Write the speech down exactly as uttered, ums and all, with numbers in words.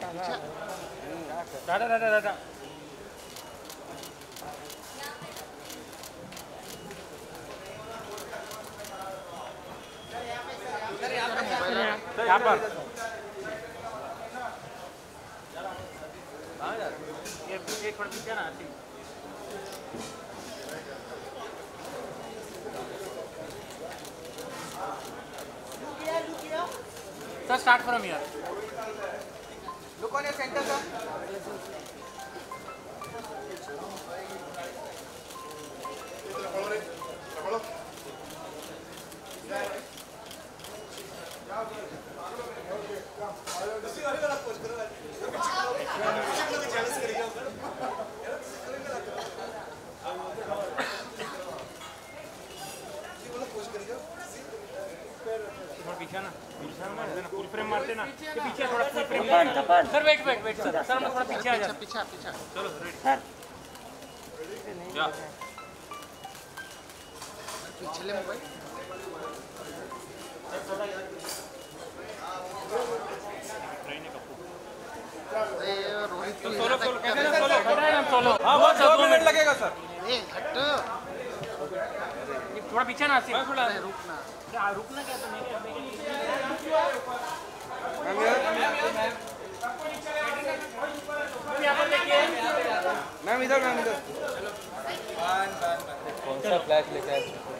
टाटा टाटा टाटा यहाँ पर ये एक थोड़ा पीछे ना आती sir start from here look on your centre sir पीछे ना पीछे ना फुल फ्रेम मारते ना के पीछे थोड़ा full frame sir wait wait wait sir sir थोड़ा पीछे आ जा पीछे पीछे चलो सर जा पीछे ले मोबाइल ए रोहित तो सोलो सोलो कैसे सोलो सोलो हां वो दो मिनट लगेगा सर ए हट थोड़ा पीछे ना आसिफ थोड़ा रुकना रुकना क्या तो मेरे मैम इधर मैम इधर कौन सा फ्लैश लेके आए